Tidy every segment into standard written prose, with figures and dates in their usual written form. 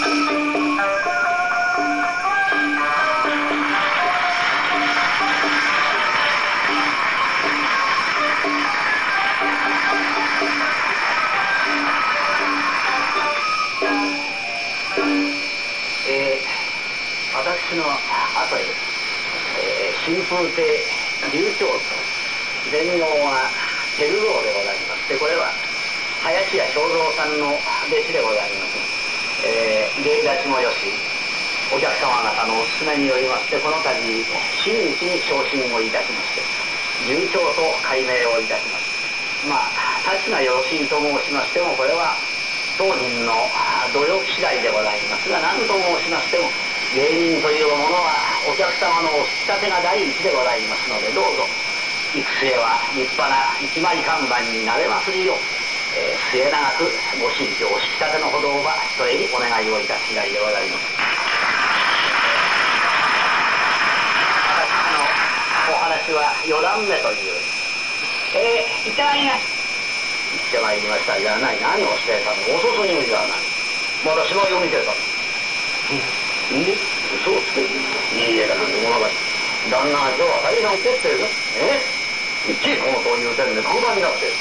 私の後へ、春風亭柳朝と全能が照蔵でございまして、これは林家正蔵さんの弟子でございます。芸立ちもよし、お客様方のお勧めによりまして、この度真打ちに昇進をいたしまして柳朝と改名をいたします。立ちがよろしいと申しましても、これは当人の努力次第でございますが、何と申しましても芸人というものはお客様のお引き立てが第一でございますので、どうぞ行く末は立派な一枚看板になれまするよう、末永くご新居お引き立てのほどをひとえにお願いをいたす次第でございます。お話は四段目という、行ってまいりました。行ってまいりましたじゃない、何をしてたの、遅すぎるじゃない、まだ芝居を見てたの。嘘をつける。いいえだなんてものが旦那が今日は大変怒ってるぞ。いちいこのという点で空談になってる。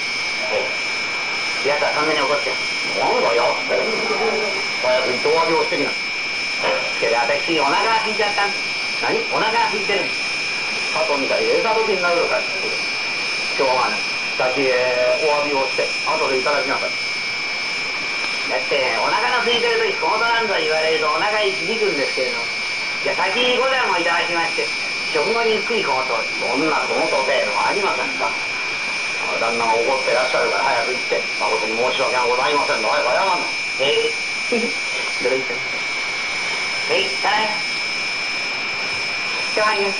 やつはそんなに怒ってる。なんだよって早く糸割りをしてきな。けど私お腹が空いちゃったんです。何、お腹が空いてるんです。鳩みたいに餌時になるのか。しょうがない、先へお詫びをして後でいただきなさい。だってお腹の空いてる時小言なんぞ言われるとお腹に響くんですけれど、じゃあ先にご膳をいただきまして食後にゆっくり小言、そんな小言程度はありませんか。旦那が怒ってらっしゃるから早く行って誠に申し訳がございませんの早く謝んの。どれ行ってたらい人がいます。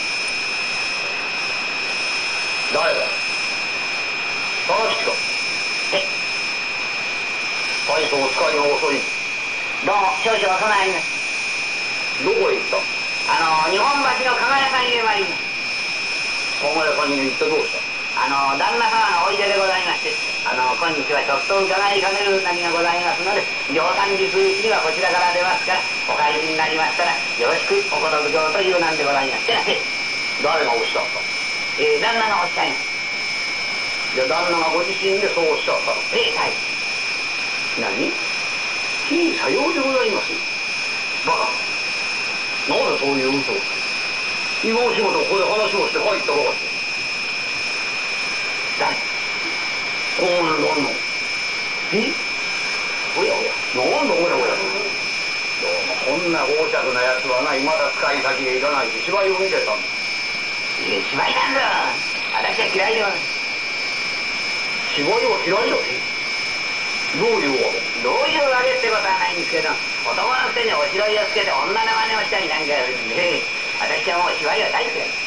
誰だ、貞吉か。大層お使いが遅い。どうも少々遅なります。どこへ行った。日本橋の加賀屋さんへ参ります。加賀屋さんに行ってどうした。旦那様のおいででございまして、今日はちょっと伺いかける何がございますので、両三日にはこちらから出ますから、お帰りになりましたらよろしくおことぶきょうというなんでございまして、誰がおっしゃった。旦那がおっしゃいます。じゃあ旦那がご自身でそうおっしゃったの。はい。何、君さようでございます。バカ、なんでそういう嘘を。今お仕事ここで話をして帰ったばかりで。誰、今度のおやおや、なんだおやおや、どうもこんな横着なやつはない、まだ使い先へ行かないし芝居を見てたんだ。芝居なんだ、私は嫌いでございます。芝居は嫌いだし、どういうわけ。どういうわけってことはないんですけど、男のくせにおしろいをつけて女の真似をしたりなんかするんで、私はもう芝居は大好きです。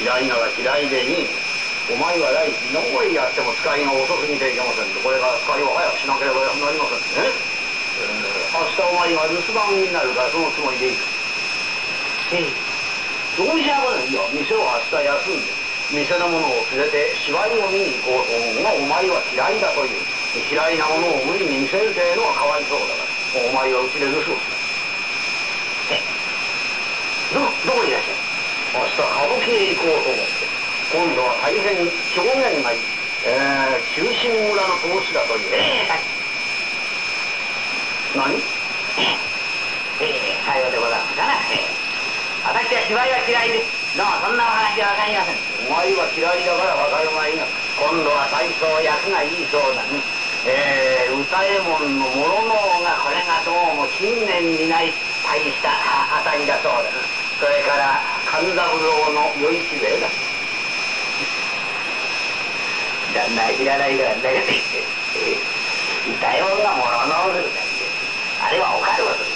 嫌いなら嫌いでいい。お前は大事、どこへやっても使いが遅すぎていけませんと。これから使いを早くしなければなりませんね。明日お前が留守番になるからそのつもりでいいか。どうしやがる。いや、店を明日休んで店の者を連れて芝居を見に行こうと思うが、お前は嫌いだという。嫌いなものを無理に見せるというのはかわいそうだから、お前はうちで留守をする。どこにいらっしゃる。明日歌舞伎へ行こうと思って。今度は大変狂言がいい、忠臣村の投資だという。何。さようでございますかな。私は芝居は嫌いです。どうもそんなお話はわかりません。お前は嫌いだからわかるまいが、今度は大層役がいいそうだね。歌右衛門の諸能がこれがどうも近年にない大した当たりだそうだな。それから勘三郎の与一兵衛だ。旦那は知らないからだけで言って、歌右衛門が諸能するだけで、あれはおかることです。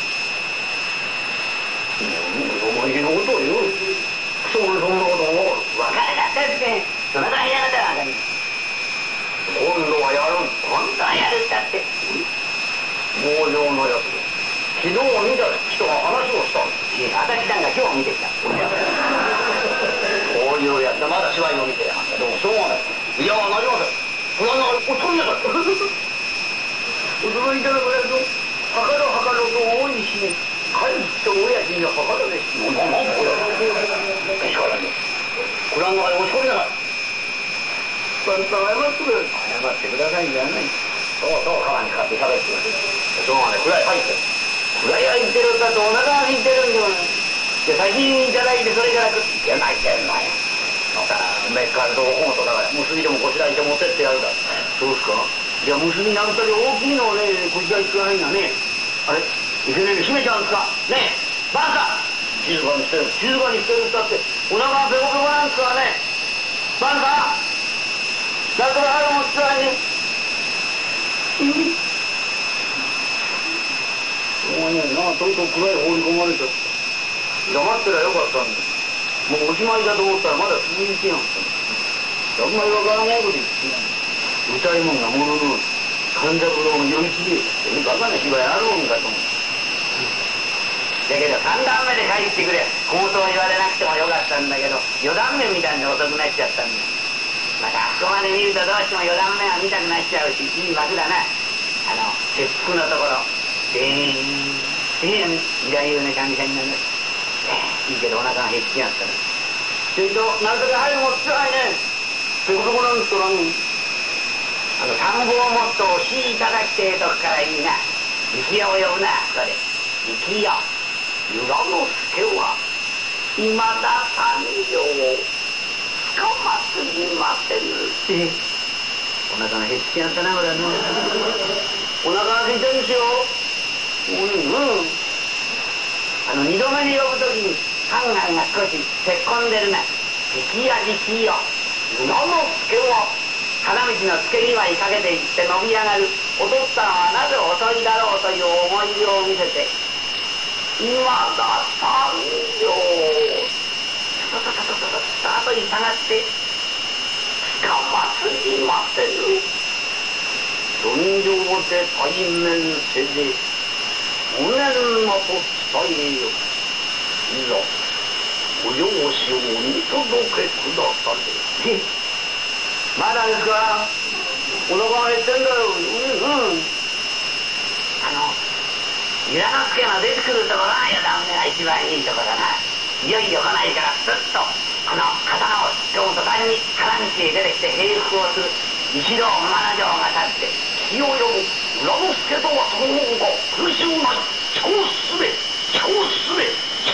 お前のことを言う。そんなことを分からなかったですね。そのぐらいやがったら分かります。今度はやる。今度はやるったって強情のやつで、昨日見た人が話をしたんです。私なんか今日見てきた。こういうやつまだ芝居を見てやがった。でもしょうがない。いやなりません。ご覧なさい。お飛びなさい。驚いたらこれとはかがはかるでしょ。なんこれ。しからね。これは押し込みながら。謝ってくれ。謝ってくださいんじゃない。そうそう、川にかかって喋ってくれ。そうはね、暗い入ってる。暗い入ってるかとお腹が空いてるんではない。で、先にいただいてそれから食っていけないってんのよ。また、めっからどうこうとだから、結びでもこしらえて持ってってやるだ。そうですか。じゃあ結びなんたり大きいのをね、こちらにつかないんだね。あれいけねえで閉めちゃうんですかねえ、バカ静かにしてる。静かにしてるったって、お腹がペコペコなんですからね。バカだから早く持ってくださいね。もうね、なんかとうとう暗い放り込まれちゃった。黙ってりゃよかったんだ。もうおしまいだと思ったらまだ続いてやんすよ。あんまりわからないこと言ってやん。歌いもんがものの勘三郎の読み切りってね、バカな芝居あるもんかと思う。だけど3段目で帰ってくれ、口頭言われなくてもよかったんだけど、4段目みたいに遅くなっちゃったんだ。またあそこまで見るとどうしても4段目は見たくなっちゃうし、いい幕だな。切腹のところでーんでーんいらいうな感じになる。いいけどお腹が減ってやったらそれとなんとか早く持ってないね。ペコペコなんですからね。田んぼをもっと押しいただきてえとこからいいな。力也を呼ぶな。それ力也由良之助は未だ誕生つかますぎませぬって。お腹が減ってやったなこれはね。お腹が空いてるんですよ。二度目に呼ぶときにハンガンが少しせっこんでるな。力也力也由良之助は花道の付け際にかけていって伸び上がる。お父っつぁんはなぜ遅いだろうという思い出を見せて、今だ誕生後に下がってつかますぎませぬ。論上で対面せで無念のと伝えよ。いざご養子を見届けくだされ。まだですか。お腹が減ってんだよ。由良之助の出てくるところが四段目が一番いいところだな。いよいよ来ないからスッとこの刀を今日途端に花道へ出てきて平服をする。一同馬の城が立って気を呼ぶ。由良之助とはその方が苦しゅうない。超すべ超すべ超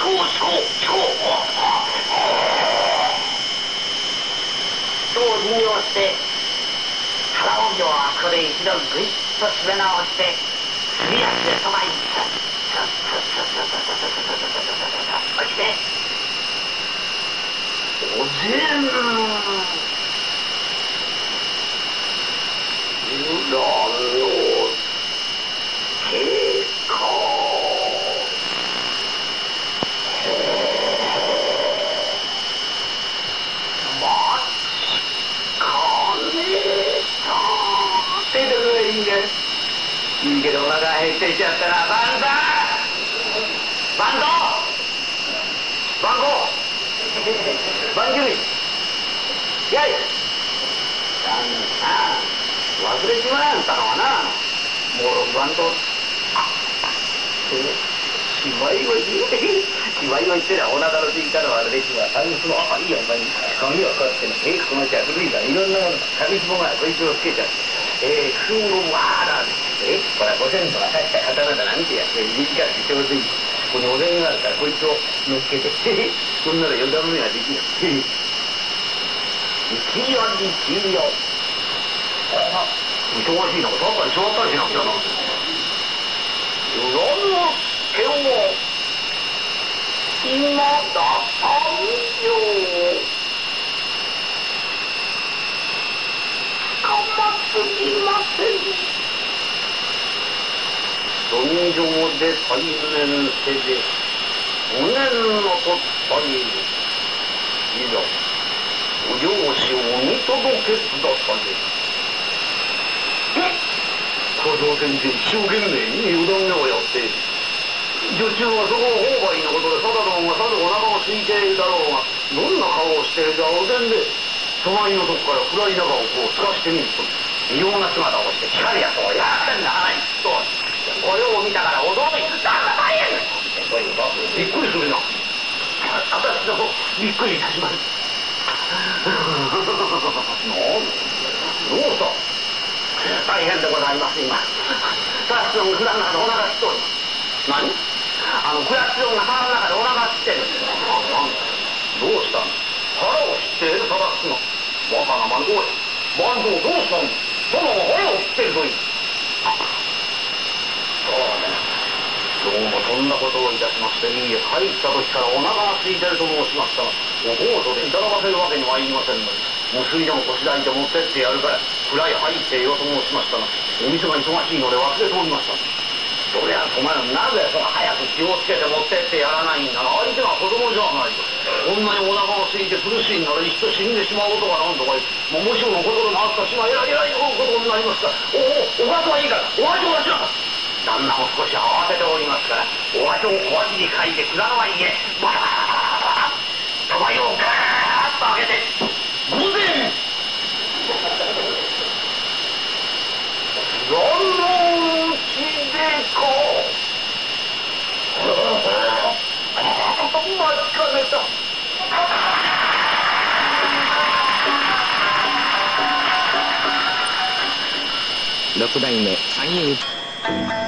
と利用して腹帯をあそこで一度グイッと締め直してすり足でそばにそしておぜん由良之助か。いいけどお腹減ってきちゃったな。バンドバンジュミやい忘れちまえんたのはな。もうバンド芝居を言ってりゃお腹のついたのはあれですが、タイムスのいいやんばに髪をこうやってね、この人は古いからいろんなもの紙紐がこいつをつけちゃう。工夫のわーだほらご先祖が刺した刀だな見てやって短くちょうどいい。ここにお膳があるからこいつを乗っけてそんなら四段目ができる。力也忙しいのかさっぱり座ったりしなくちゃな。由良之助は今だ誕生つかますぎません。論上で対面せで無念のと伝えよ。いざご養子を見届けくだされ。小僧先生一生懸命に四段目をやって女中はそこを頬張りのことで定殿がさぞお腹が空いているだろうが、どんな顔をしているかお膳で隣のとこから暗い中をこう透かしてみると異様な姿をして光るやつをやってんだ鼻にとこれを見たから驚いて「旦那大変!」こういうびっくりするな。私のびっくりいたします。どうした？大変でございます。今クラスの蔵の中でお腹しております。何？クラスの腹の中でお腹してる。どうしたの？腹を切って探すの？バカな万蔵や。万蔵どうしたの？殿が腹を切ってるという。どうもそんなことをいたしまして、いいえ、帰った時からお腹が空いてると申しましたが、おボートでいただかせるわけにはいりませんので、無水でもこしらえて持ってってやるから蔵へ入ってよと申しましたが、お店が忙しいので忘れておりました。そりゃお前らなぜその早く気をつけて持ってってやらないんだな。相手が子供じゃないか。こんなにお腹が空いて苦しいんならいっそ死んでしまおうとかなんとかももしものことでもあったしまえらいことになりますから、おかずはいいからお箸を出しなさい。旦那も少し慌てておりますから、お箸を小脇に書いて蔵の前へバタバタバタバタ玉をガーッと開けて午前蔵のうちでか待ちかねた。 六代目三遊